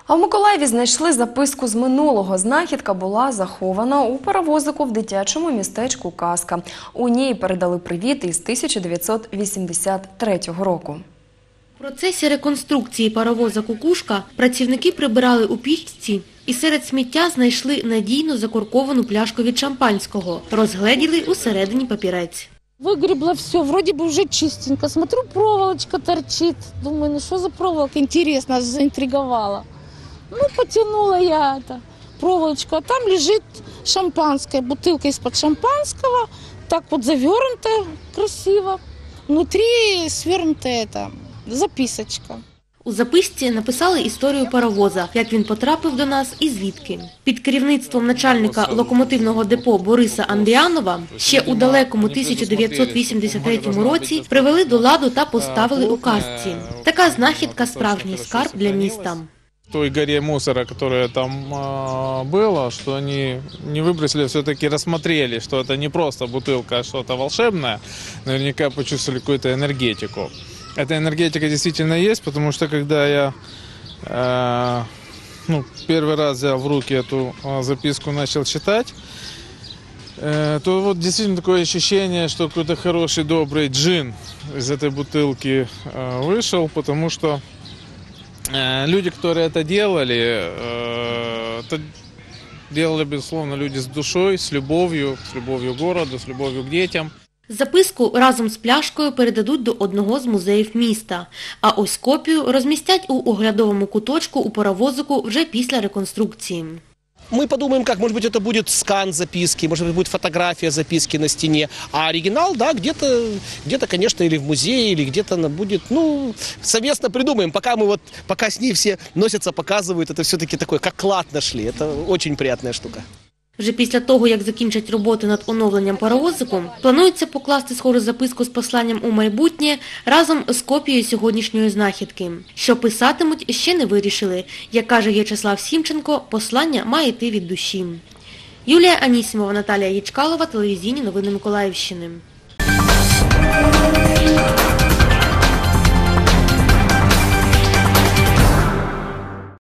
А в Миколаєві знайшли записку з минулого. Знахідка була захована у паровозику в дитячому містечку Казка. У ній передали привіт із 1983 року. В процесі реконструкції паровоза «Кукушка» працівники прибирали у пічці і серед сміття знайшли надійно закорковану пляшку від шампанського. Розгледіли усередині папірець. Выгребла все, вроде бы уже чистенько. Смотрю, проволочка торчит. Думаю, ну что за проволока? Интересно, заинтриговала. Ну, потянула я это, проволочку, а там лежит шампанское, бутылка из-под шампанского, так вот завернутая красиво. Внутри свернутая это записочка. У записці написали історію паровоза, як він потрапив до нас і звідки. Під керівництвом начальника локомотивного депо Бориса Андріанова ще у далекому 1983 році привели до ладу та поставили у Казці. Така знахідка – справжній скарб для міста. В той горе мусора, которая там была, что они не выбросили, все-таки рассмотрели, что это не просто бутылка, а что-то волшебное, наверняка почувствовали какую-то энергетику. Эта энергетика действительно есть, потому что когда я первый раз взял в руки эту записку, начал читать, то вот действительно такое ощущение, что какой-то хороший, добрый джин из этой бутылки вышел, потому что люди, которые это делали, безусловно, люди с душой, с любовью к городу, с любовью к детям. Записку разом з пляшкою передадуть до одного з музеїв міста, а ось копію розмістять у оглядовому куточку у паровозику вже після реконструкції. Мы подумаем, как, может быть, это будет скан записки, может быть, будет фотография записки на стене, а оригинал, да, где-то, конечно, или в музее, или где-то она будет, совместно придумаем. Пока с ней все носятся, показывают, это все-таки такое, как клад нашли, это очень приятная штука. Вже після того, як закінчать роботи над оновленням паровозику, планується покласти схожу записку з посланням у майбутнє разом з копією сьогоднішньої знахідки. Що писатимуть, ще не вирішили. Як каже В'ячеслав Сімченко, послання має йти від душі. Юлія Анісімова, Наталія Ячкалова, телевізійні новини Миколаївщини.